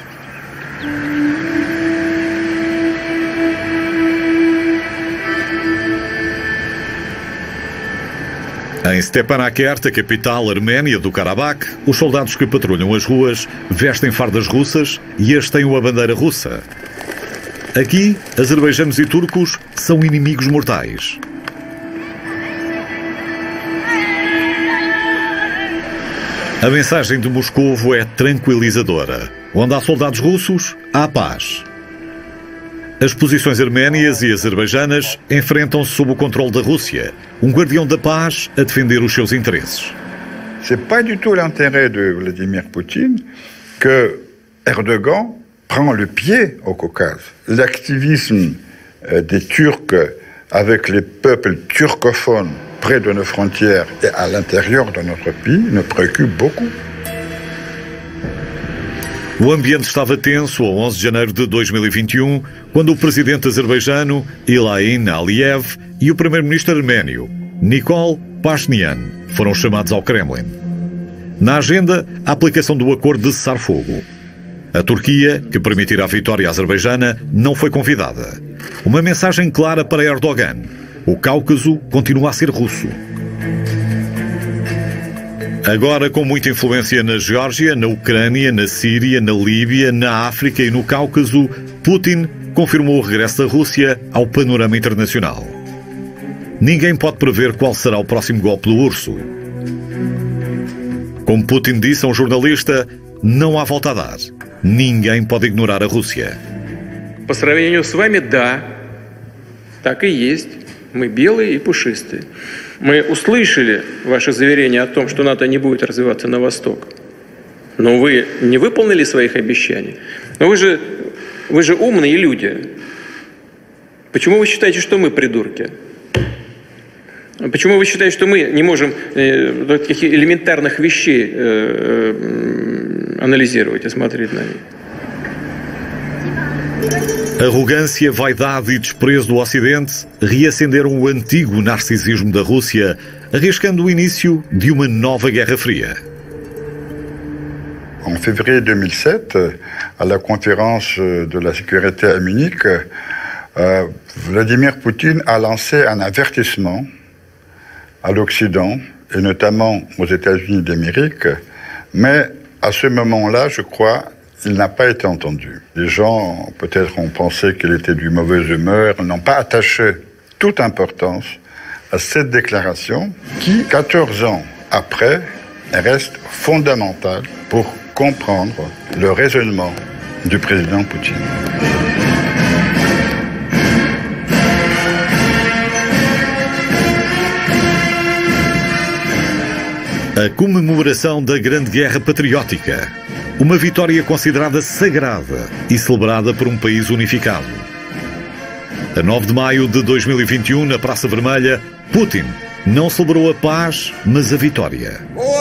Em Stepanakert, a capital arménia do Karabakh, os soldados que patrulham as ruas vestem fardas russas e hasteiam a bandeira russa. Aqui, azerbaijanos e turcos são inimigos mortais. A mensagem de Moscovo é tranquilizadora. Onde há soldados russos, há paz. As posições arménias e azerbaijanas enfrentam-se sob o controle da Rússia, guardião da paz a defender os seus interesses. C'est pas du tout l'intérêt de Vladimir Poutine que Erdogan prend le pied au Caucase. L'activisme des Turcs avec les peuples turcophones près de nos frontières et à l'intérieur de notre pays nous préoccupe beaucoup. O ambiente estava tenso a 11 de janeiro de 2021, quando o presidente azerbaijano Ilham Aliyev e o primeiro-ministro arménio Nikol Pashinyan foram chamados ao Kremlin. Na agenda, a aplicação do acordo de cessar-fogo. A Turquia, que permitirá a vitória azerbaijana, não foi convidada. Uma mensagem clara para Erdogan. O Cáucaso continua a ser russo. Agora, com muita influência na Geórgia, na Ucrânia, na Síria, na Líbia, na África e no Cáucaso, Putin confirmou o regresso da Rússia ao panorama internacional. Ninguém pode prever qual será o próximo golpe do urso. Como Putin disse a um jornalista, não há volta a dar. Ninguém pode ignorar a Rússia. По сравнению с вами, да, так и есть. Мы белые и пушистые. Мы услышали ваше заверение о том, что НАТО не будет развиваться на восток. Но вы не выполнили своих обещаний. Но вы же умные люди. Почему вы считаете, что мы придурки? Почему вы считаете, что мы не можем таких элементарных вещей aнализировать e смотреть на них? Arrogância, vaidade e desprezo do Ocidente reacenderam o antigo narcisismo da Rússia, arriscando o início de uma nova Guerra Fria. En février 2007, à la conférence de la sécurité à Munich, Vladimir Poutine a lancé un avertissement à l'Occident, et notamment aux États-Unis d'Amérique, mais à ce moment-là, je crois, il n'a pas été entendu. Les gens, peut-être, ont pensé qu'il était de mauvaise humeur, n'ont pas attaché toute importance à cette déclaration qui, 14 ans après, reste fondamentale pour comprendre le raisonnement du président Poutine. A comemoração da Grande Guerra Patriótica. Uma vitória considerada sagrada e celebrada por um país unificado. A 9 de maio de 2021, na Praça Vermelha, Putin não celebrou a paz, mas a vitória.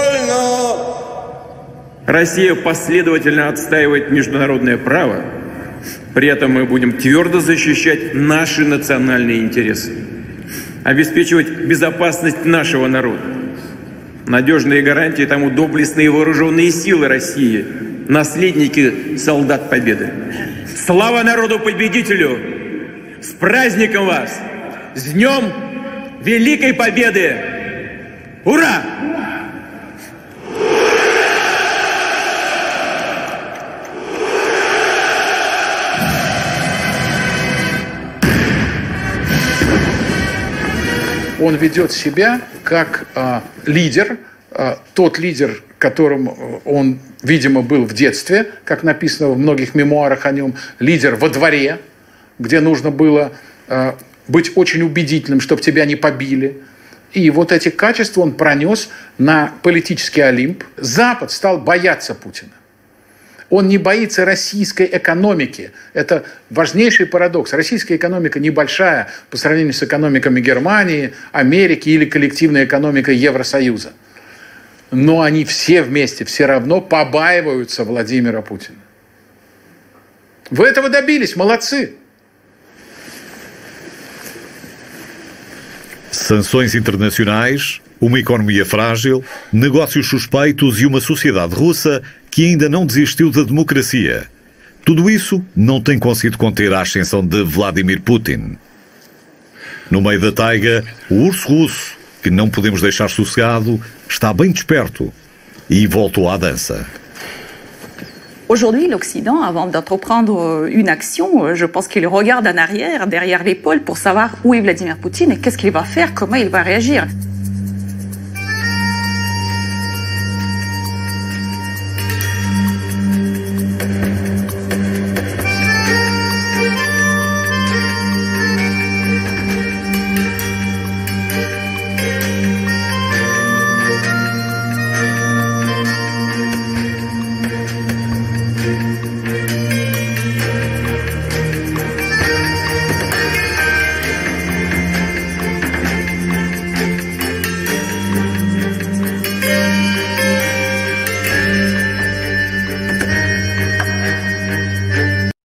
Россия последовательно отстаивает международное право. При этом мы будем твердо защищать наши национальные интересы. Обеспечивать безопасность нашего народа. Надежные гарантии тому доблестные вооруженные силы России, наследники солдат Победы. Слава народу-победителю! С праздником вас! С Днем Великой Победы! Ура! Он ведет себя как лидер, тот лидер, которым он, видимо, был в детстве, как написано в многих мемуарах о нем, лидер во дворе, где нужно было быть очень убедительным, чтобы тебя не побили. И вот эти качества он пронес на политический Олимп. Запад стал бояться Путина. Он не боится российской экономики. Это важнейший парадокс. Российская экономика небольшая по сравнению с экономиками Германии, Америки или коллективной экономикой Евросоюза. Но они все вместе, все равно побаиваются Владимира Путина. Вы этого добились, молодцы. Sanções internacionais, uma economia frágil, negócios suspeitos e uma sociedade russa que ainda não desistiu da democracia. Tudo isso não tem conseguido conter a ascensão de Vladimir Putin. No meio da taiga, o urso russo, que não podemos deixar sossegado, está bem desperto e voltou à dança. Aujourd'hui, l'Occident, avant d'entreprendre une action, je pense qu'il regarde en arrière, derrière l'épaule, pour savoir où est Vladimir Poutine et qu'est-ce qu'il va faire, comment il va réagir.